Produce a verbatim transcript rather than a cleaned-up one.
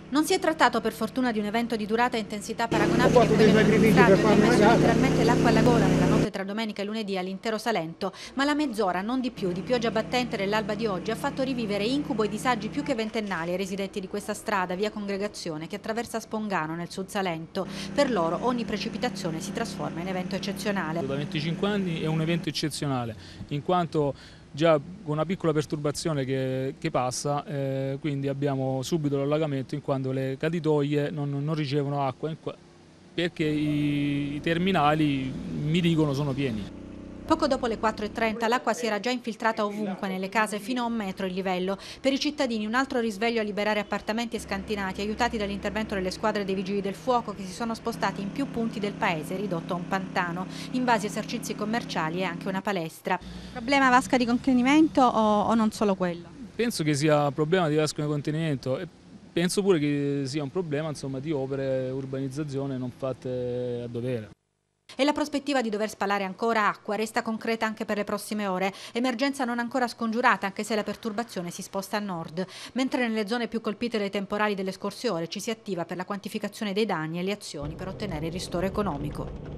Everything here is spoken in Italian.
Non si è trattato per fortuna di un evento di durata e intensità paragonabili a quelli del naufragio che ha messo letteralmente l'acqua alla gola nella notte tra domenica e lunedì all'intero Salento, ma la mezz'ora, non di più, di pioggia battente dell'alba di oggi ha fatto rivivere incubo e disagi più che ventennali ai residenti di questa strada, via Congregazione, che attraversa Spongano nel sud Salento. Per loro ogni precipitazione si trasforma in evento eccezionale. Da venticinque anni è un evento eccezionale, in quanto già con una piccola perturbazione che, che passa, eh, quindi abbiamo subito l'allagamento in quanto le caditoie non, non ricevono acqua perché i, i terminali, mi dicono, sono pieni. Poco dopo le quattro e trenta l'acqua si era già infiltrata ovunque nelle case fino a un metro il livello. Per i cittadini un altro risveglio a liberare appartamenti e scantinati, aiutati dall'intervento delle squadre dei vigili del fuoco che si sono spostati in più punti del paese, ridotto a un pantano, invasi esercizi commerciali e anche una palestra. Problema vasca di contenimento o, o non solo quello? Penso che sia un problema di vasca di contenimento e penso pure che sia un problema, insomma, di opere, urbanizzazione non fatte a dovere. E la prospettiva di dover spalare ancora acqua resta concreta anche per le prossime ore. Emergenza non ancora scongiurata, anche se la perturbazione si sposta a nord. Mentre nelle zone più colpite dai temporali delle scorse ore ci si attiva per la quantificazione dei danni e le azioni per ottenere il ristoro economico.